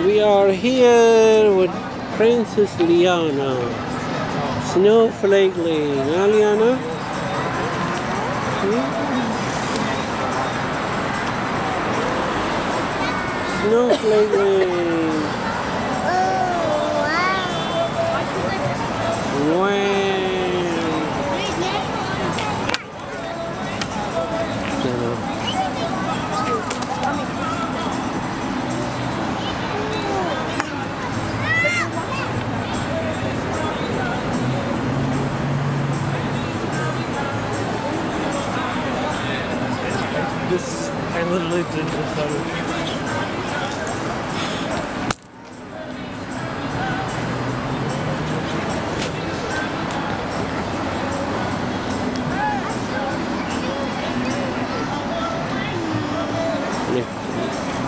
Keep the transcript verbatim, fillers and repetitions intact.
We are here with Princess Liana. Snowflake Lane. Huh, Liana? Hmm? Snowflake Lane. Wow. This, I literally did this out. Yeah.